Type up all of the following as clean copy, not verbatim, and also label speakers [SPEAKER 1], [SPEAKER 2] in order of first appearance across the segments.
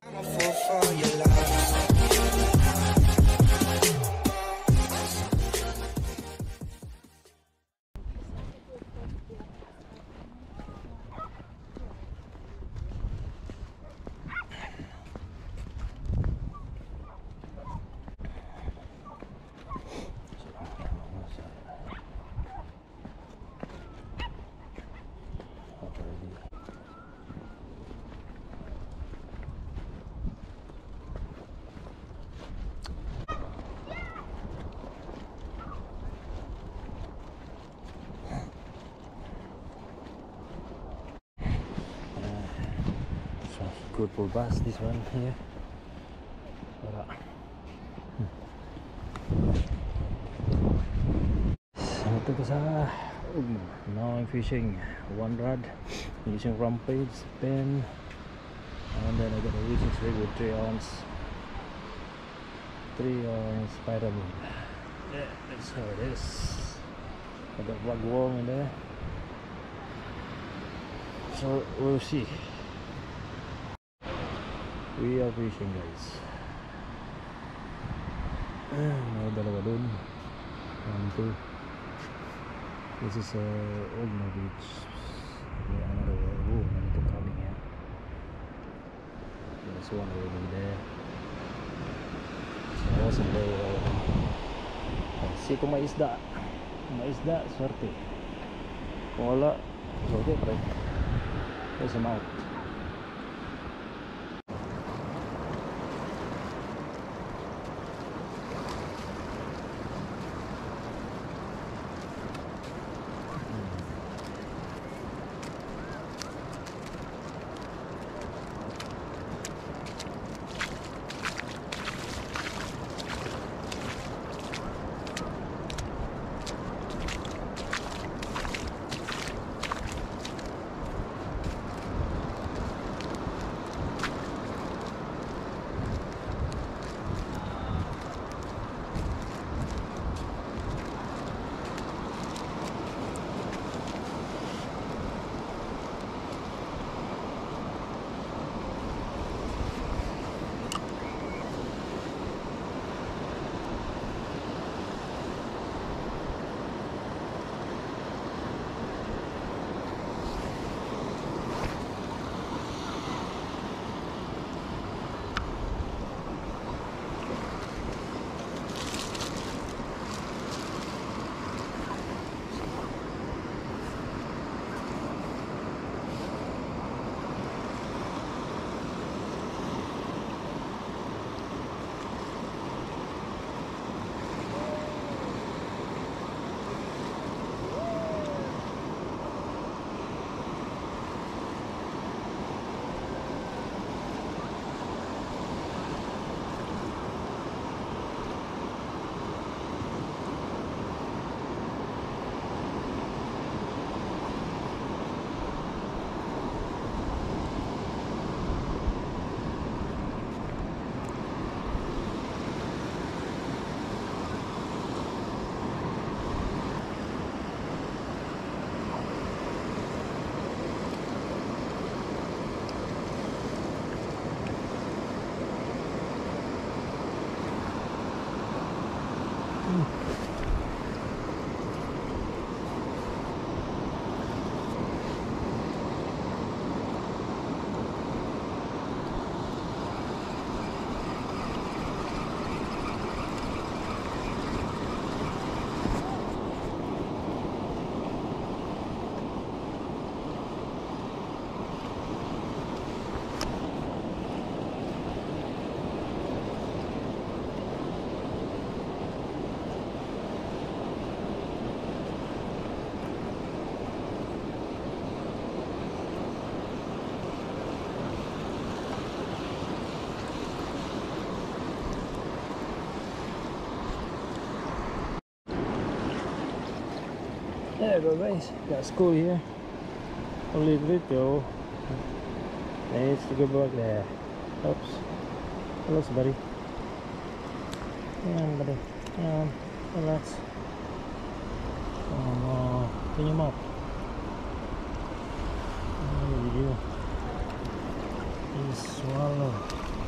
[SPEAKER 1] Good for bass, this one here. Ito ko sa Ogmore. Now I'm fishing one rod using rampage pen, and then I got a reaching rig with 3 ounce pyramid. Yeah, that's how it is. I got ragwong in there, so we'll see. We are fishing, guys. May dalawa dun. 1, 2. This is Ogmore beach. Yeah, another another coming here. There's one over there. So awesome day. See kung may isda. Kung may isda, swerte. Kung wala, swerte pa rin. There's a mouth. There we go, guys. Got school here. Only little. It's to go back there. Oops. Relax, buddy. Come on, buddy. Come on. Relax. Oh no. Clean him up. There you go. He's swallowed.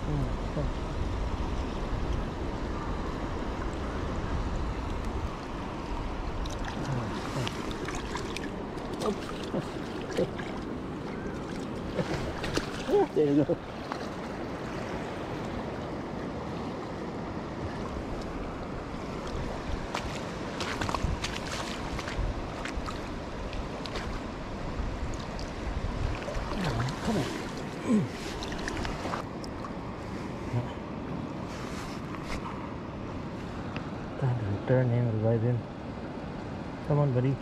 [SPEAKER 1] There you go. Come on. Time to return him, revive him. Come on, buddy.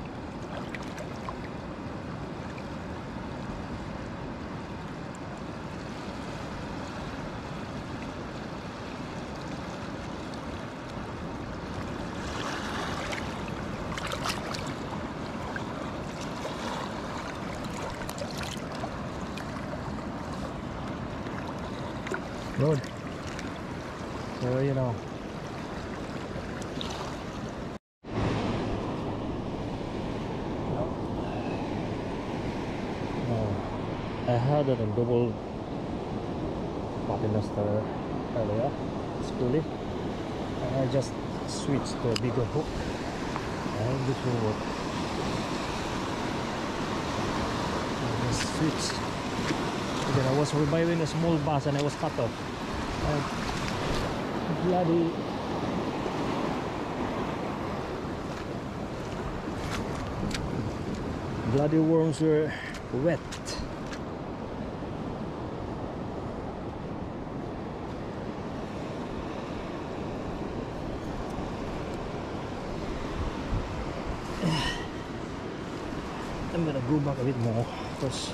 [SPEAKER 1] Good. So you know. I had it on double paternoster earlier, spoolie, and I just switched to a bigger hook, and this will work. I just switched. Then I was reviving a small bass and I was cut off. Bloody worms were wet. I'm gonna go back a bit more because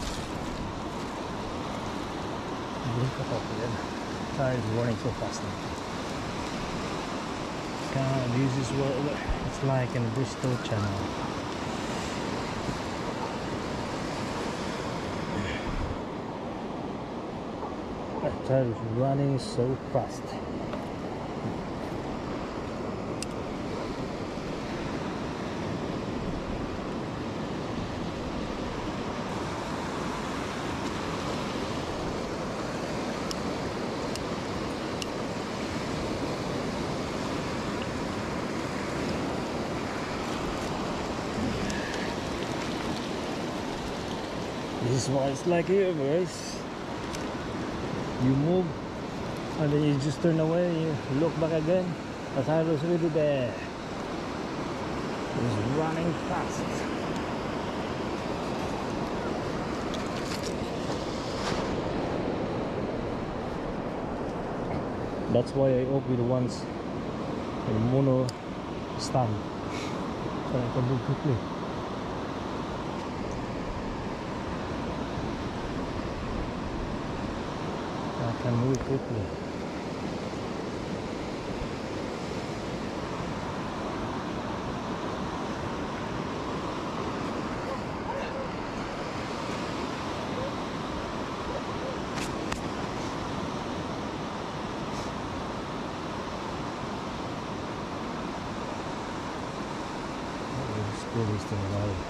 [SPEAKER 1] tire is running so fast now. God, this is what it's like in the Bristol Channel. That tire is running so fast. This is what it's like here, guys. You move and then you just turn away, you look back again. The tire is really there. It's running fast. That's why I open the ones in mono stand so I can move quickly. I can move quickly. School is still alive.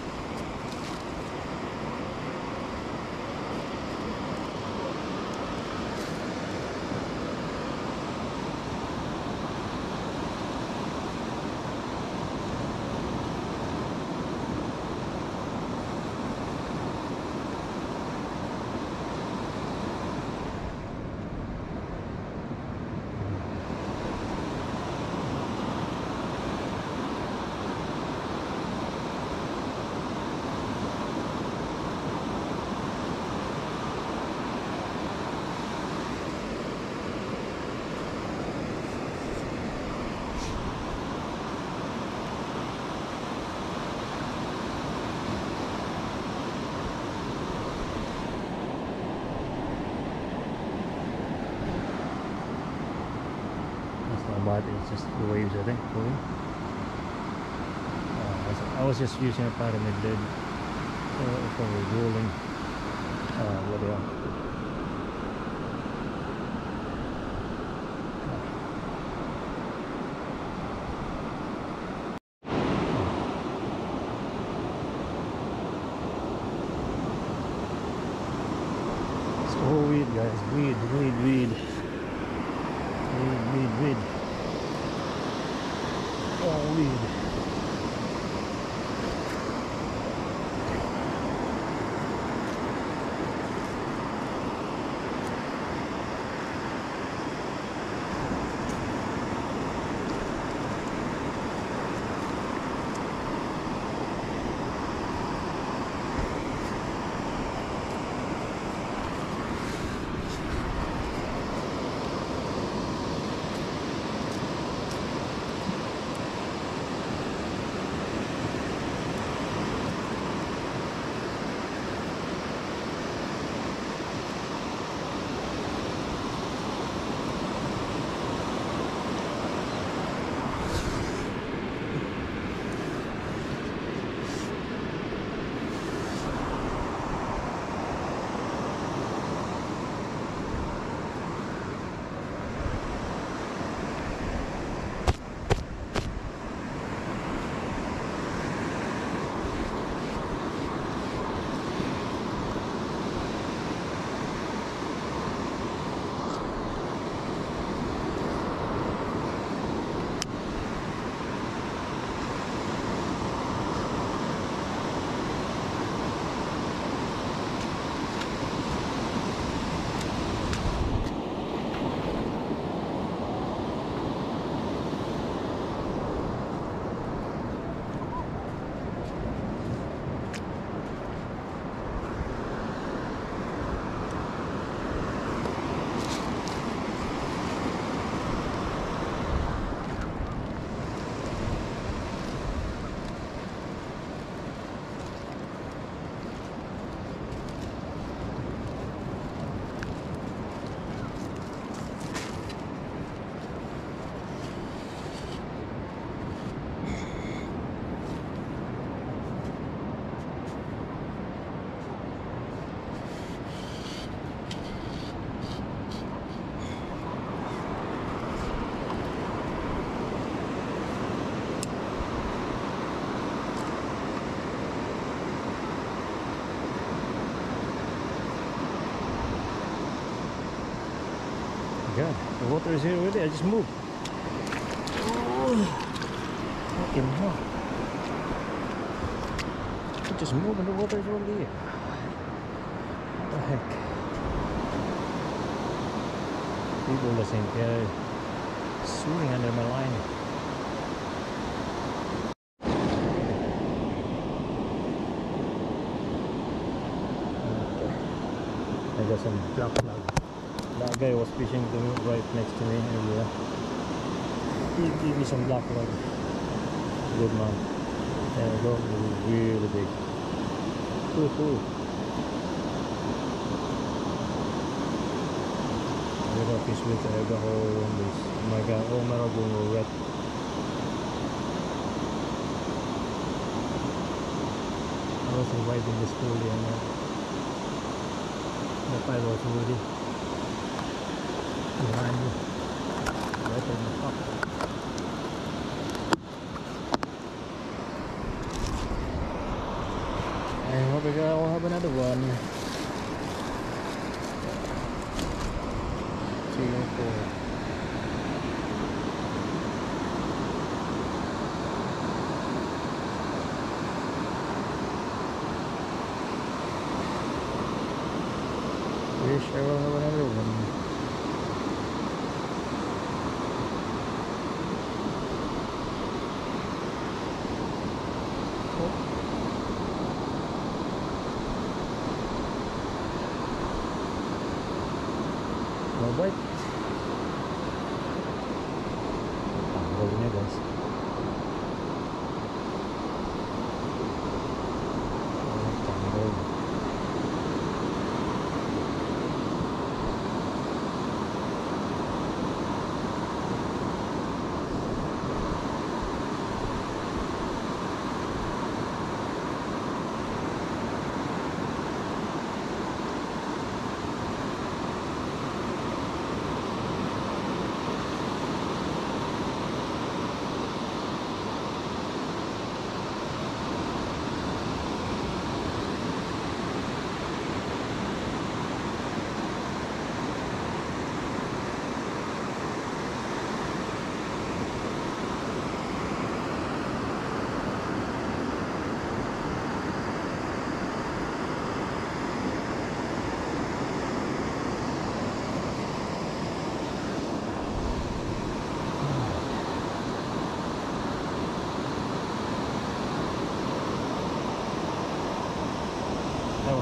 [SPEAKER 1] But it's just the waves, I think, going. I was just using a pyramid lid for rolling. What they are. So weed, guys. Weed. All weed. God, the water is here already. I just moved. Oh, fucking hell. I just moved and the water is already here. What the heck? People listening here swimming under my line. I got some black flag. That guy was fishing right next to me earlier. He gave me some black flag. Good man. There we go. Really big. Cool. I got fish with the whole on this. Oh my god, all my rod were wet. I was riding this fully and the pile was already behind me. Right on the top. And what we got, we'll have another one. 3 or 4. Wish I will have another one. No bite. Tanggol niya guys. Tanggol.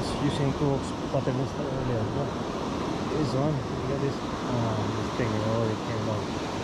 [SPEAKER 1] using two patterns earlier. But this one, look at this. This thing already came down.